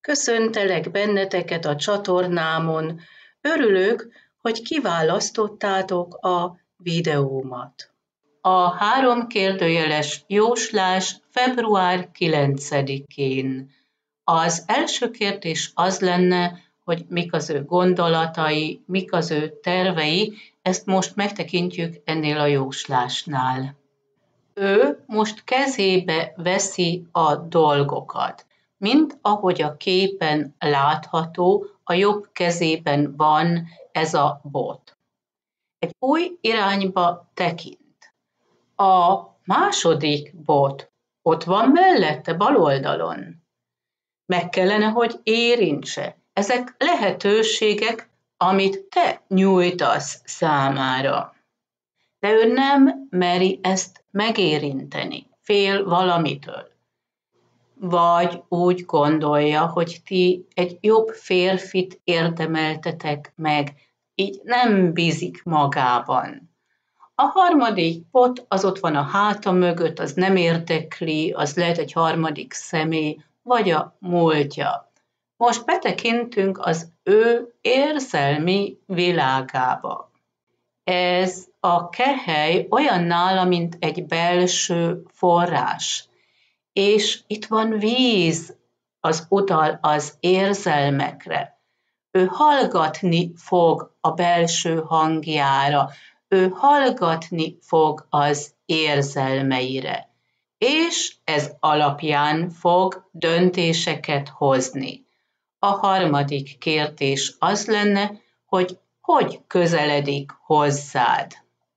Köszöntelek benneteket a csatornámon. Örülök, hogy kiválasztottátok a videómat. A 3 kérdőjeles jóslás február 9-én. Az első kérdés az lenne, hogy mik az ő gondolatai, mik az ő tervei, ezt most megtekintjük ennél a jóslásnál. Ő most kezébe veszi a dolgokat. Mint ahogy a képen látható, a jobb kezében van ez a bot. Egy új irányba tekint. A második bot ott van mellette, bal oldalon. Meg kellene, hogy érintse. Ezek lehetőségek, amit te nyújtasz számára. De ő nem meri ezt megérinteni, fél valamitől. Vagy úgy gondolja, hogy ti egy jobb férfit érdemeltetek meg, így nem bízik magában. A harmadik bot az ott van a háta mögött, az nem érdekli, az lehet egy harmadik személy, vagy a múltja. Most betekintünk az ő érzelmi világába. Ez a kehely olyan nála, mint egy belső forrás. És itt van víz, az utal az érzelmekre. Ő hallgatni fog a belső hangjára, ő hallgatni fog az érzelmeire, és ez alapján fog döntéseket hozni. A harmadik kérdés az lenne, hogy közeledik hozzád.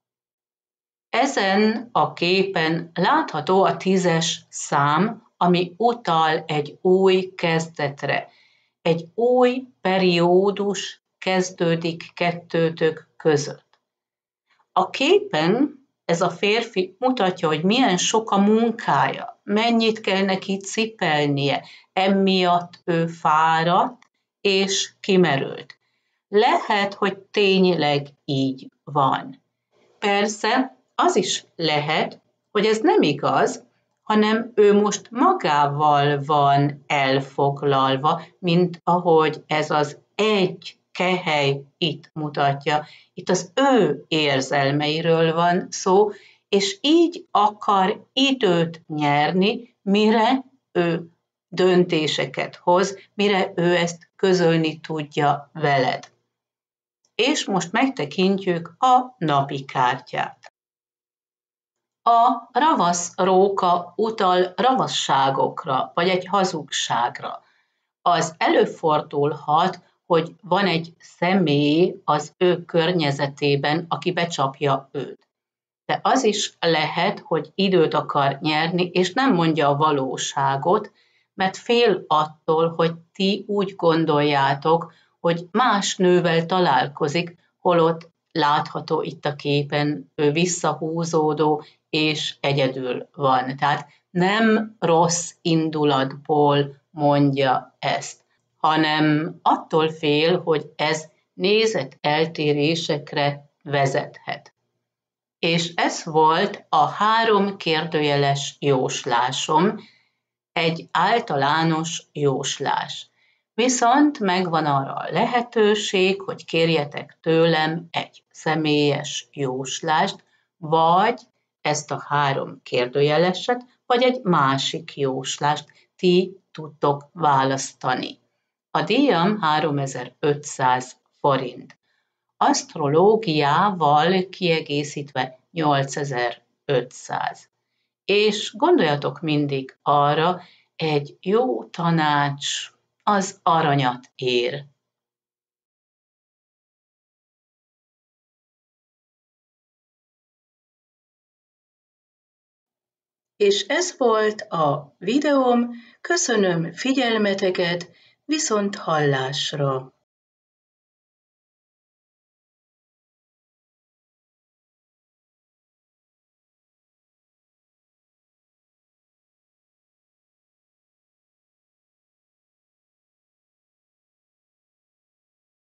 Ezen a képen látható a 10-es szám, ami utal egy új kezdetre. Egy új periódus kezdődik kettőtök között. A képen ez a férfi mutatja, hogy milyen sok a munkája, mennyit kell neki cipelnie, emiatt ő fáradt és kimerült. Lehet, hogy tényleg így van. Persze, az is lehet, hogy ez nem igaz, hanem ő most magával van elfoglalva, mint ahogy ez az egy kehely itt mutatja. Itt az ő érzelmeiről van szó, és így akar időt nyerni, mire ő döntéseket hoz, mire ő ezt közölni tudja veled. És most megtekintjük a napi kártyát. A ravasz róka utal ravasságokra, vagy egy hazugságra. Az előfordulhat, hogy van egy személy az ő környezetében, aki becsapja őt. De az is lehet, hogy időt akar nyerni, és nem mondja a valóságot, mert fél attól, hogy ti úgy gondoljátok, hogy más nővel találkozik, holott látható itt a képen, ő visszahúzódó és egyedül van. Tehát nem rossz indulatból mondja ezt, hanem attól fél, hogy ez nézeteltérésekre vezethet. És ez volt a 3 kérdőjeles jóslásom, egy általános jóslás. Viszont megvan arra a lehetőség, hogy kérjetek tőlem egy személyes jóslást, vagy ezt a 3 kérdőjeleset, vagy egy másik jóslást ti tudtok választani. A díjam 3500 forint. Asztrológiával kiegészítve 8500. És gondoljatok mindig arra, egy jó tanács az aranyat ér. És ez volt a videóm, köszönöm figyelmeteket, viszont hallásra!